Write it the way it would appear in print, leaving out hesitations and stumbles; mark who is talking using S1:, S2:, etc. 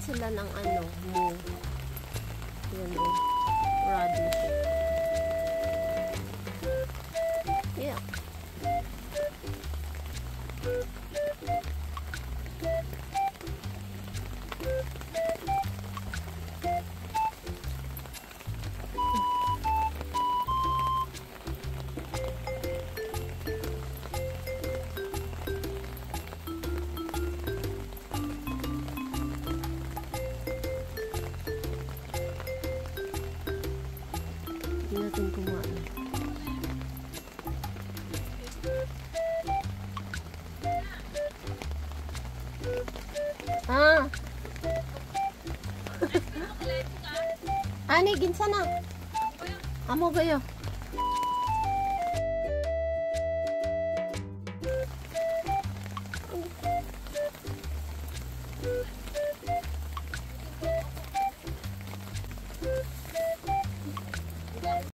S1: sila ng ano, mo. Yan o. Radish. Yeah. Hindi natin kumain. Ah. Ani ginsa na. Amo gayo.